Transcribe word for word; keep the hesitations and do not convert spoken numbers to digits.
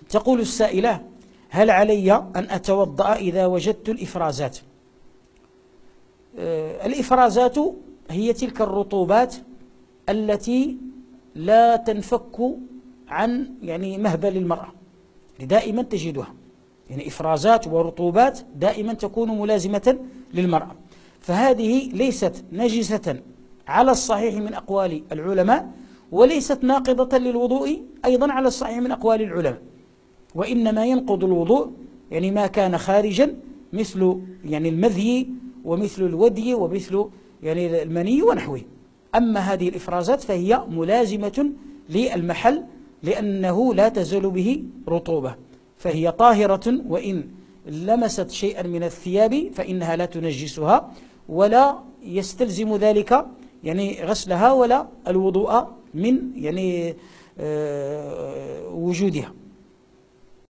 تقول السائلة: هل علي أن أتوضأ إذا وجدت الإفرازات؟ الإفرازات هي تلك الرطوبات التي لا تنفك عن يعني مهبل المرأة، دائما تجدها، يعني إفرازات ورطوبات دائما تكون ملازمة للمرأة، فهذه ليست نجسة على الصحيح من أقوال العلماء، وليست ناقضة للوضوء أيضا على الصحيح من أقوال العلماء، وإنما ينقض الوضوء يعني ما كان خارجا مثل يعني المذي ومثل الودي ومثل يعني المني ونحوه. أما هذه الإفرازات فهي ملازمة للمحل لأنه لا تزال به رطوبة، فهي طاهرة، وإن لمست شيئا من الثياب فإنها لا تنجسها، ولا يستلزم ذلك يعني غسلها ولا الوضوء من يعني وجودها.